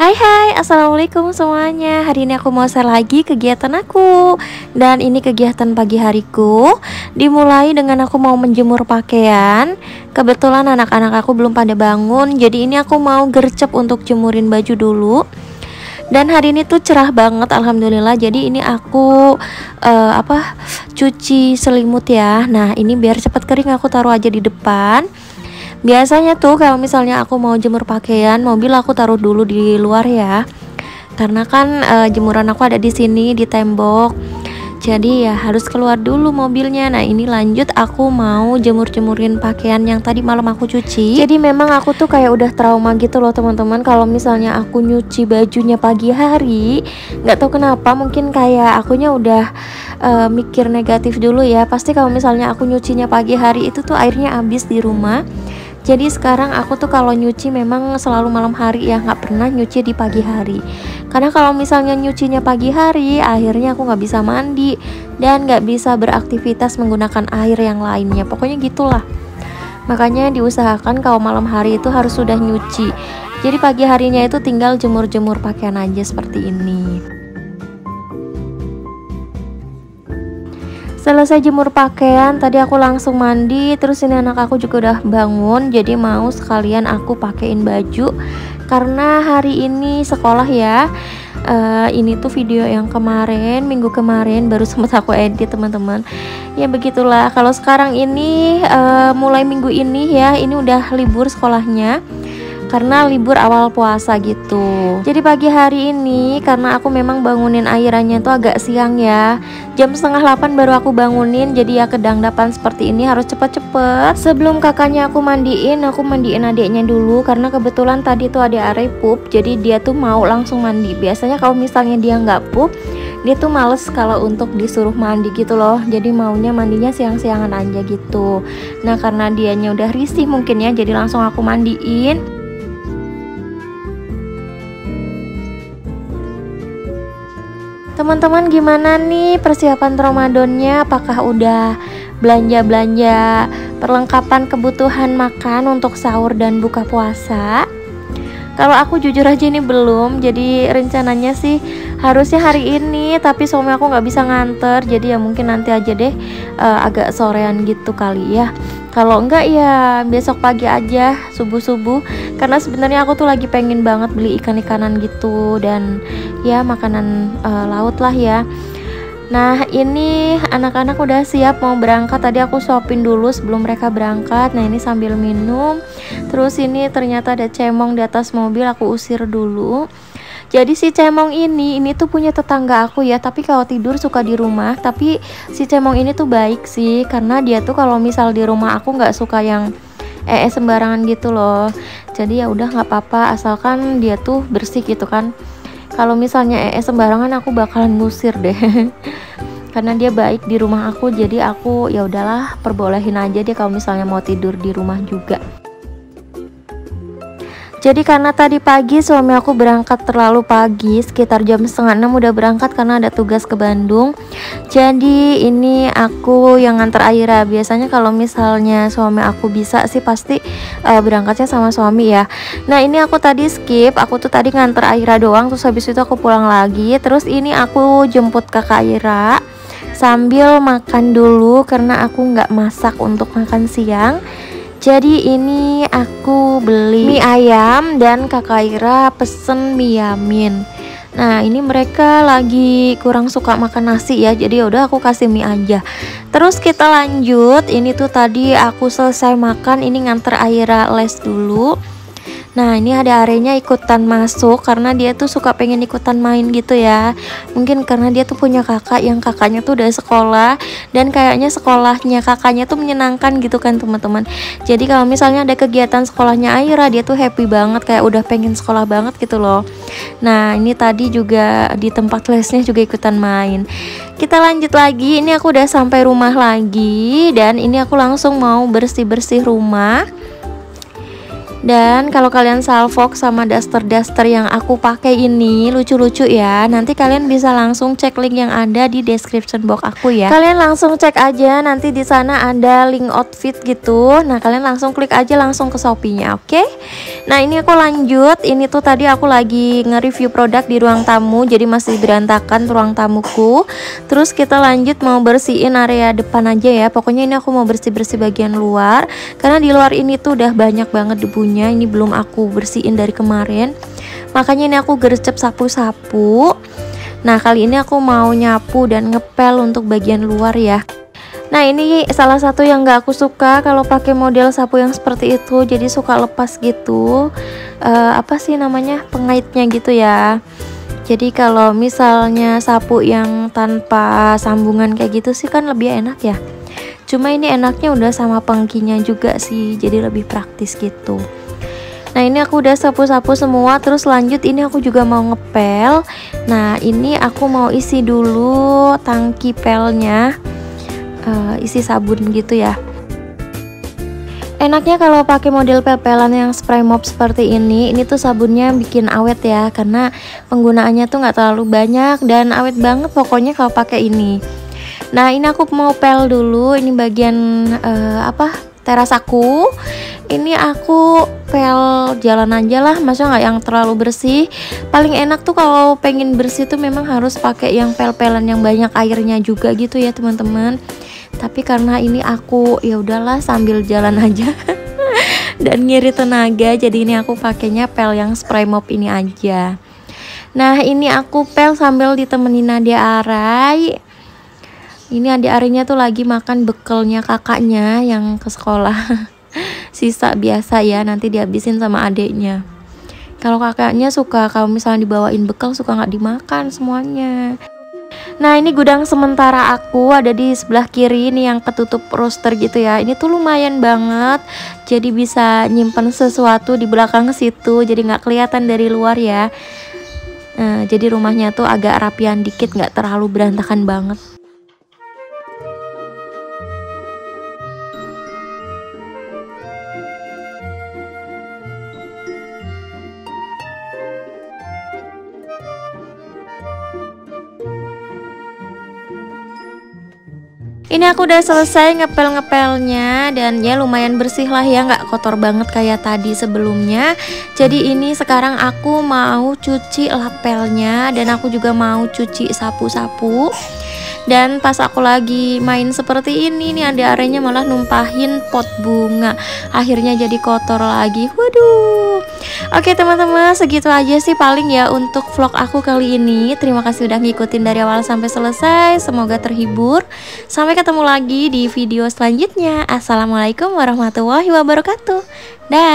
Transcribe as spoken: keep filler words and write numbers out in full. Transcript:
Hai hai, assalamualaikum semuanya. Hari ini aku mau share lagi kegiatan aku. Dan ini kegiatan pagi hariku. Dimulai dengan aku mau menjemur pakaian. Kebetulan anak-anak aku belum pada bangun, jadi ini aku mau gercep untuk jemurin baju dulu. Dan hari ini tuh cerah banget, alhamdulillah. Jadi ini aku uh, apa cuci selimut ya. Nah ini biar cepet kering aku taruh aja di depan. Biasanya tuh kalau misalnya aku mau jemur pakaian, mobil aku taruh dulu di luar ya. Karena kan e, jemuran aku ada di sini di tembok. Jadi ya harus keluar dulu mobilnya. Nah, ini lanjut aku mau jemur-jemurin pakaian yang tadi malam aku cuci. Jadi memang aku tuh kayak udah trauma gitu loh, teman-teman. Kalau misalnya aku nyuci bajunya pagi hari, nggak tahu kenapa, mungkin kayak akunya udah e, mikir negatif dulu ya. Pasti kalau misalnya aku nyucinya pagi hari itu tuh airnya habis di rumah. Jadi sekarang aku tuh kalau nyuci memang selalu malam hari ya, nggak pernah nyuci di pagi hari. Karena kalau misalnya nyucinya pagi hari, akhirnya aku nggak bisa mandi dan nggak bisa beraktivitas menggunakan air yang lainnya. Pokoknya gitulah. Makanya diusahakan kalau malam hari itu harus sudah nyuci. Jadi pagi harinya itu tinggal jemur-jemur pakaian aja seperti ini. Selesai jemur pakaian, tadi aku langsung mandi. Terus ini anak aku juga udah bangun, jadi mau sekalian aku pakein baju karena hari ini sekolah ya. Uh, ini tuh video yang kemarin, minggu kemarin baru sempat aku edit, teman-teman. Ya begitulah. Kalau sekarang ini uh, mulai minggu ini ya, ini udah libur sekolahnya karena libur awal puasa gitu. Jadi pagi hari ini karena aku memang bangunin Airanya tuh agak siang ya, jam setengah delapan baru aku bangunin. Jadi ya kedangdapan seperti ini harus cepet-cepet. Sebelum kakaknya aku mandiin, aku mandiin adiknya dulu karena kebetulan tadi tuh ada Are pup, jadi dia tuh mau langsung mandi. Biasanya kalau misalnya dia nggak pup, dia tuh males kalau untuk disuruh mandi gitu loh. Jadi maunya mandinya siang-siangan aja gitu. Nah karena dianya udah risih mungkin ya, jadi langsung aku mandiin. Teman-teman gimana nih persiapan Ramadannya? Apakah udah belanja-belanja perlengkapan kebutuhan makan untuk sahur dan buka puasa? Kalau aku jujur aja ini belum. Jadi rencananya sih harusnya hari ini, tapi suami aku nggak bisa nganter. Jadi ya mungkin nanti aja deh, uh, agak sorean gitu kali ya. Kalau enggak ya besok pagi aja subuh-subuh. Karena sebenarnya aku tuh lagi pengen banget beli ikan-ikanan gitu dan ya makanan uh, laut lah ya. Nah ini anak-anak udah siap mau berangkat. Tadi aku suapin dulu sebelum mereka berangkat. Nah ini sambil minum. Terus ini ternyata ada cemong di atas mobil, aku usir dulu. Jadi si cemong ini, ini tuh punya tetangga aku ya. Tapi kalau tidur suka di rumah. Tapi si cemong ini tuh baik sih, karena dia tuh kalau misal di rumah aku nggak suka yang eh sembarangan gitu loh. Jadi ya udah nggak apa-apa asalkan dia tuh bersih gitu kan. Kalau misalnya ee sembarangan aku bakalan ngusir deh. Karena dia baik di rumah aku, jadi aku ya udahlah perbolehin aja dia kalau misalnya mau tidur di rumah juga. Jadi karena tadi pagi suami aku berangkat terlalu pagi, sekitar jam setengah enam udah berangkat karena ada tugas ke Bandung. Jadi ini aku yang nganter Aira. Biasanya kalau misalnya suami aku bisa sih pasti uh, berangkatnya sama suami ya. Nah ini aku tadi skip, aku tuh tadi nganter Aira doang, terus habis itu aku pulang lagi. Terus ini aku jemput kakak Aira sambil makan dulu karena aku nggak masak untuk makan siang. Jadi ini aku beli mie ayam dan kakak Ira pesen mie yamin. Nah ini mereka lagi kurang suka makan nasi ya, jadi yaudah aku kasih mie aja. Terus kita lanjut. Ini tuh tadi aku selesai makan, ini nganter Aira les dulu. Nah ini ada Arenya ikutan masuk karena dia tuh suka pengen ikutan main gitu ya. Mungkin karena dia tuh punya kakak yang kakaknya tuh udah sekolah, dan kayaknya sekolahnya kakaknya tuh menyenangkan gitu kan teman-teman. Jadi kalau misalnya ada kegiatan sekolahnya Aira, dia tuh happy banget, kayak udah pengen sekolah banget gitu loh. Nah ini tadi juga di tempat lesnya juga ikutan main. Kita lanjut lagi. Ini aku udah sampai rumah lagi dan ini aku langsung mau bersih-bersih rumah. Dan kalau kalian salfok sama daster-daster yang aku pakai ini lucu-lucu ya, nanti kalian bisa langsung cek link yang ada di description box aku ya. Kalian langsung cek aja, nanti di sana ada link outfit gitu. Nah, kalian langsung klik aja langsung ke Shopee-nya, oke? Okay? Nah, ini aku lanjut. Ini tuh tadi aku lagi nge-review produk di ruang tamu, jadi masih berantakan ruang tamuku. Terus kita lanjut mau bersihin area depan aja ya. Pokoknya ini aku mau bersih-bersih bagian luar, karena di luar ini tuh udah banyak banget debunya. Ini belum aku bersihin dari kemarin, makanya ini aku gercep sapu-sapu. Nah, kali ini aku mau nyapu dan ngepel untuk bagian luar ya. Nah, ini salah satu yang gak aku suka kalau pakai model sapu yang seperti itu, jadi suka lepas gitu. Uh, apa sih namanya, pengaitnya gitu ya. Jadi kalau misalnya sapu yang tanpa sambungan kayak gitu sih kan lebih enak ya. Cuma ini enaknya udah sama pengkinya juga sih, jadi lebih praktis gitu. Nah, ini aku udah sapu-sapu semua, terus lanjut ini aku juga mau ngepel. Nah, ini aku mau isi dulu tangki pelnya, uh, isi sabun gitu ya. Enaknya kalau pakai model pel-pelan yang spray mop seperti ini, ini tuh sabunnya bikin awet ya, karena penggunaannya tuh nggak terlalu banyak dan awet banget pokoknya kalau pakai ini. Nah, ini aku mau pel dulu, ini bagian uh, apa teras aku. Ini aku pel jalan aja lah, masa nggak yang terlalu bersih. Paling enak tuh kalau pengen bersih tuh memang harus pakai yang pel-pelan yang banyak airnya juga gitu ya teman-teman. Tapi karena ini aku ya udahlah sambil jalan aja dan ngiri tenaga, jadi ini aku pakainya pel yang spray mop ini aja. Nah, ini aku pel sambil ditemenin Nadia Arai. Ini adik Arinya tuh lagi makan bekalnya kakaknya yang ke sekolah. Sisa biasa ya, nanti dihabisin sama adiknya. Kalau kakaknya suka kalau misalnya dibawain bekal suka nggak dimakan semuanya. Nah, ini gudang sementara aku ada di sebelah kiri ini yang ketutup roster gitu ya. Ini tuh lumayan banget, jadi bisa nyimpen sesuatu di belakang situ, jadi nggak kelihatan dari luar ya. Nah, jadi rumahnya tuh agak rapian dikit, nggak terlalu berantakan banget. Ini aku udah selesai ngepel-ngepelnya dan ya lumayan bersih lah ya, nggak kotor banget kayak tadi sebelumnya. Jadi ini sekarang aku mau cuci lapelnya dan aku juga mau cuci sapu-sapu. Dan pas aku lagi main seperti ini nih, ada areanya malah numpahin pot bunga, akhirnya jadi kotor lagi. Waduh. Oke teman-teman, segitu aja sih paling ya untuk vlog aku kali ini. Terima kasih udah ngikutin dari awal sampai selesai, semoga terhibur. Sampai ketemu lagi di video selanjutnya. Assalamualaikum warahmatullahi wabarakatuh. Dah.